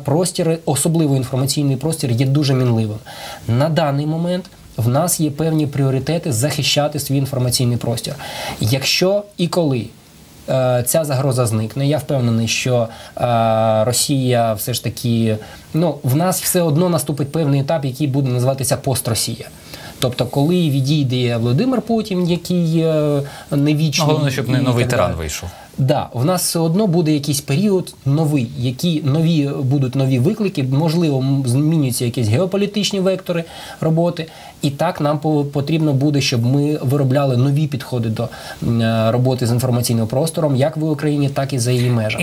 Простір, особливо інформаційний простір, є дуже мінливим. На даний момент в нас є певні пріоритети захищати свій інформаційний простір. Якщо і коли ця загроза зникне, я впевнений, що Росія все ж таки, в нас все одно наступить певний етап, який буде називатися пост-Росія. Тобто, коли відійде Володимир Путін, який не вічний... Головне, щоб не новий тиран вийшов. Да, в нас все одно буде якийсь період новий, будуть нові виклики, можливо, змінюються якісь геополітичні вектори роботи. І так нам потрібно буде, щоб ми виробляли нові підходи до роботи з інформаційним простором, як в Україні, так і за її межами.